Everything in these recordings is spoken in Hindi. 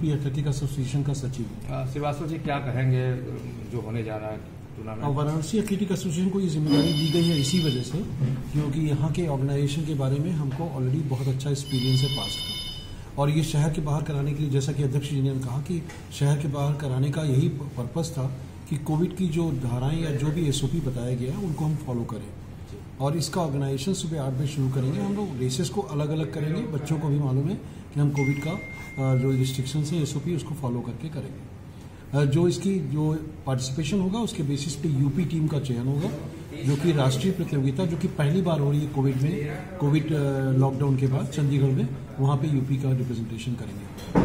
यूपी एथलेटिक एसोसिएशन का सचिव हूँ। श्रीवास्तव जी, क्या कहेंगे जो होने जा रहा है टूर्नामेंट? वाराणसी एथलेटिक एसोसिएशन को ये जिम्मेदारी दी गई है इसी वजह से क्योंकि यहाँ के ऑर्गेनाइजेशन के बारे में हमको ऑलरेडी बहुत अच्छा एक्सपीरियंस है पास का, और ये शहर के बाहर कराने के लिए, जैसा कि अध्यक्ष जी ने कहा कि शहर के बाहर कराने का यही पर्पस था कि कोविड की जो धाराएं या जो भी SOP बताया गया है उनको हम फॉलो करें, और इसका ऑर्गेनाइजेशन सुबह 8 बजे शुरू करेंगे। हम लोग रेसेस को अलग अलग करेंगे, बच्चों को भी मालूम है कि हम कोविड का जो रिस्ट्रिक्शंस हैं SOP उसको फॉलो करके करेंगे। जो इसकी जो पार्टिसिपेशन होगा उसके बेसिस पे यूपी टीम का चयन होगा, जो कि राष्ट्रीय प्रतियोगिता जो कि पहली बार हो रही है कोविड लॉकडाउन के बाद चंडीगढ़ में, वहाँ पे यूपी का रिप्रेजेंटेशन करेंगे।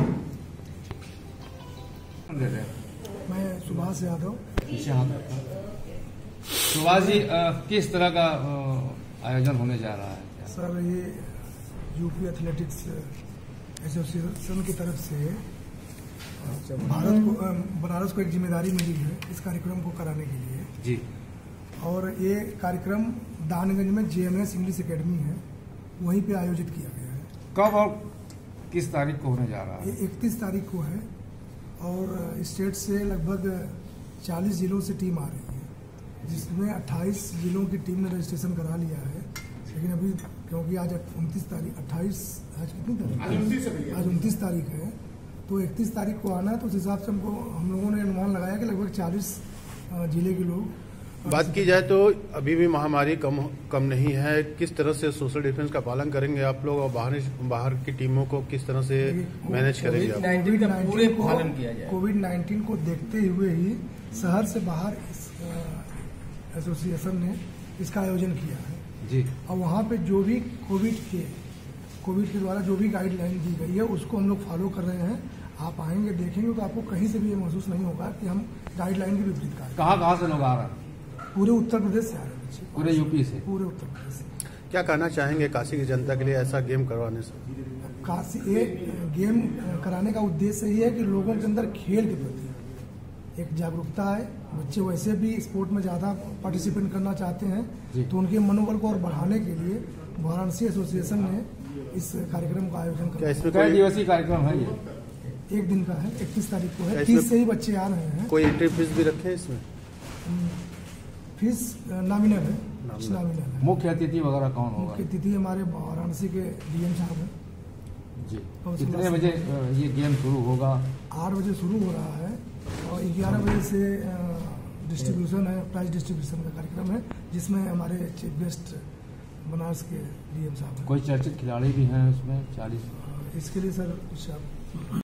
मैं सुभाष यादव। सुभाष जी, किस तरह का आयोजन होने जा रहा है? सर, ये यूपी एथलेटिक्स एसोसिएशन की तरफ से बनारस को एक जिम्मेदारी मिली है इस कार्यक्रम को कराने के लिए जी, और ये कार्यक्रम दानगंज में JMS इंग्लिश एकेडमी है, वहीं पे आयोजित किया गया है। कब और किस तारीख को होने जा रहा है? ये 31 तारीख को है, और स्टेट से लगभग 40 जिलों से टीम आ रही है, जिसमें 28 जिलों की टीम ने रजिस्ट्रेशन करा लिया है। लेकिन अभी क्योंकि आज 29 तारीख, आज कितनी तारीख? आज 29 तारीख है, तो 31 तारीख को आना है, तो उस हिसाब से हम लोगों ने अनुमान लगाया कि लगभग 40 जिले के लोग। बात की जाए तो अभी भी महामारी कम नहीं है, किस तरह से सोशल डिस्टेंस का पालन करेंगे आप लोग, और बाहर की टीमों को किस तरह से मैनेज करेंगे आप? कोविड-19 को देखते हुए ही शहर से बाहर इस एसोसिएशन ने इसका आयोजन किया है जी, और वहाँ पे जो भी कोविड के द्वारा जो भी गाइडलाइन दी गई है उसको हम लोग फॉलो कर रहे हैं। आप आएंगे देखेंगे तो आपको कहीं से भी ये महसूस नहीं होगा कि हम गाइडलाइन के विपरीत कार्य। कहाँ से लोग आ रहे हैं? पूरे उत्तर प्रदेश से आ रहे हैं बच्चे, पूरे यूपी से, पूरे उत्तर प्रदेश से। क्या कहना चाहेंगे काशी की जनता के लिए ऐसा गेम करवाने से? काशी गेम कराने का उद्देश्य ये है कि लोगों के अंदर खेल के प्रति एक जागरूकता है। बच्चे वैसे भी स्पोर्ट में ज़्यादा पार्टिसिपेट करना चाहते हैं, तो उनके मनोबल को और बढ़ाने के लिए वाराणसी एसोसिएशन ने इस कार्यक्रम का आयोजन किया। इसमें कई दिवसीय कार्यक्रम है ये? 1 दिन का है, 31 तारीख को है। 30 से ही बच्चे आ रहे हैं। कोई एंट्री फीस भी रखे हैं इसमें? फीस नॉमिनल है। मुख्य अतिथि वगैरह कौन होगा? मुख्य अतिथि हमारे वाराणसी के DM साहब हैं जी। कितने बजे ये गेम शुरू होगा? 8 बजे शुरू हो रहा है, और 11 बजे से डिस्ट्रीब्यूशन है, प्राइज डिस्ट्रीब्यूशन का कार्यक्रम है, जिसमें हमारे चीफ गेस्ट बनारस के DM साहब हैं। कोई चर्चित खिलाड़ी भी हैं उसमें 40? इसके लिए सर